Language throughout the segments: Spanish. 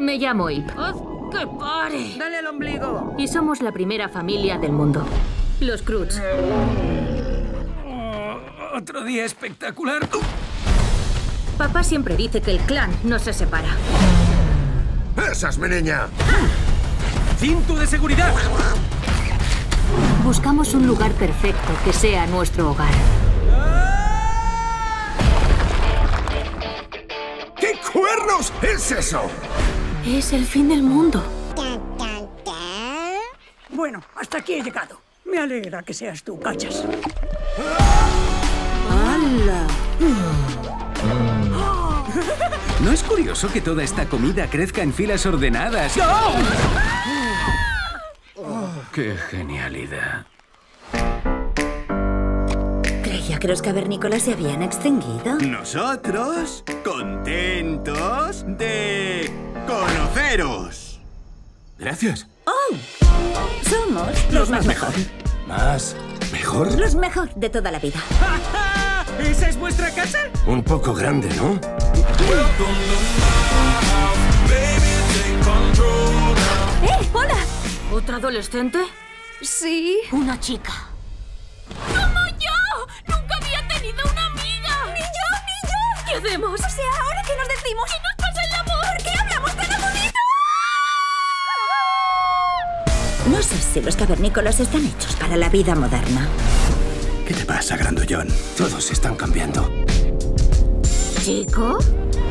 Me llamo Ip. ¡Haz que pare! ¡Dale al ombligo! Y somos la primera familia del mundo. Los Croods. Otro día espectacular. Papá siempre dice que el clan no se separa. ¡Esa es mi niña! ¡Cinto de seguridad! Buscamos un lugar perfecto que sea nuestro hogar. ¿Qué cuernos es eso? Es el fin del mundo. Bueno, hasta aquí he llegado. Me alegra que seas tú, Cachas. ¡Hala! ¿No es curioso que toda esta comida crezca en filas ordenadas? ¡No! ¡Qué genialidad! Creía que los cavernícolas se habían extinguido. Nosotros, contentos de conoceros. Gracias. ¡Oh! Somos los más mejor. ¿Más? ¿Mejor? Los mejor de toda la vida. ¿Esa es vuestra casa? Un poco grande, ¿no? ¡Hola! ¿Otra adolescente? Sí. Una chica. ¡Como yo! ¡Nunca había tenido una amiga! ¡Ni yo, ni yo! ¿Qué hacemos? O sea, ¿ahora qué nos decimos? ¿Qué nos pasa el amor? ¿Por qué hablamos tan bonito? No sé si los cavernícolas están hechos para la vida moderna. ¿Qué te pasa, grandullón? Todos están cambiando. ¿Chico?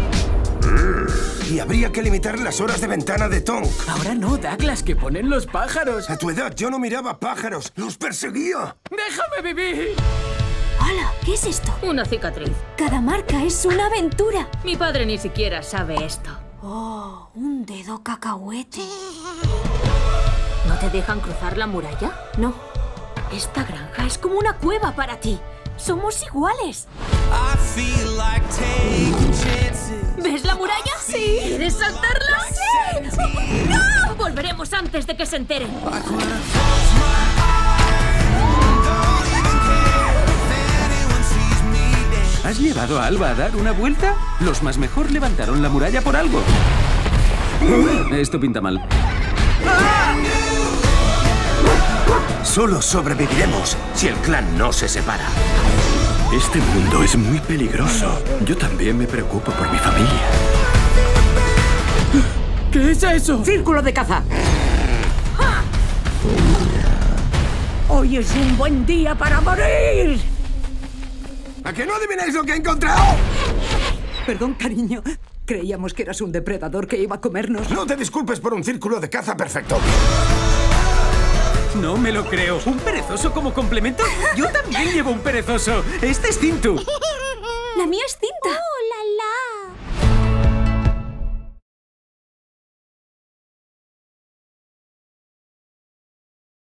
Y habría que limitar las horas de ventana de Tonk. Ahora no, Douglas, que ponen los pájaros. A tu edad yo no miraba pájaros, los perseguía. ¡Déjame vivir! Hola, ¿qué es esto? Una cicatriz. Cada marca es una aventura. Mi padre ni siquiera sabe esto. Oh, un dedo cacahuete. ¿No te dejan cruzar la muralla? No. Esta granja es como una cueva para ti. Somos iguales. ¿Ves la muralla? Sí. ¿Quieres saltarla? ¡Sí! ¡No! Volveremos antes de que se enteren. ¿Has llevado a Alba a dar una vuelta? Los más mejor levantaron la muralla por algo. Esto pinta mal. Solo sobreviviremos si el clan no se separa. Este mundo es muy peligroso. Yo también me preocupo por mi familia. ¿Qué es eso? ¡Círculo de caza! ¡Hoy es un buen día para morir! ¿A que no adivináis lo que he encontrado? Perdón, cariño. Creíamos que eras un depredador que iba a comernos. No te disculpes por un círculo de caza perfecto. No me lo creo. ¿Un perezoso como complemento? Yo también llevo un perezoso. Este es Cintu. La mía es cinta.